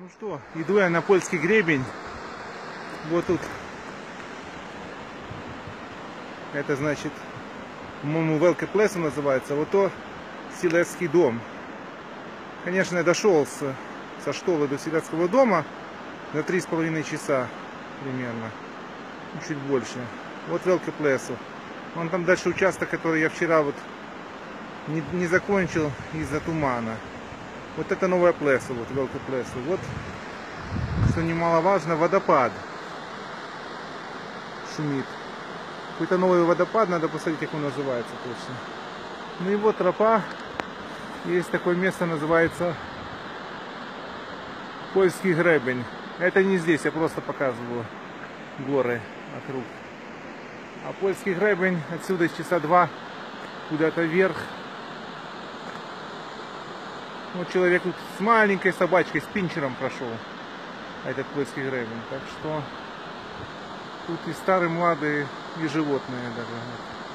Ну что, иду я на польский гребень. Вот тут. Это значит, по-моему, Велке Плесо называется. Вот то Селецкий дом. Конечно, я дошел со Штолы до Селецкого дома за 3,5 часа примерно. Чуть больше. Вот Велке Плесо. Вон там дальше участок, который я вчера вот не закончил из-за тумана. Вот это новая Плесо, вот Велке Плесо. Вот, что немаловажно, водопад шумит. Какой-то новый водопад, надо посмотреть, как он называется точно. Ну и вот тропа. Есть такое место, называется Польский гребень. Это не здесь, я просто показываю горы вокруг. А Польский гребень отсюда часа 2 куда-то вверх. Вот человек тут с маленькой собачкой, с пинчером прошел этот Польский гребень. Так что тут и старые, молодые, и животные даже.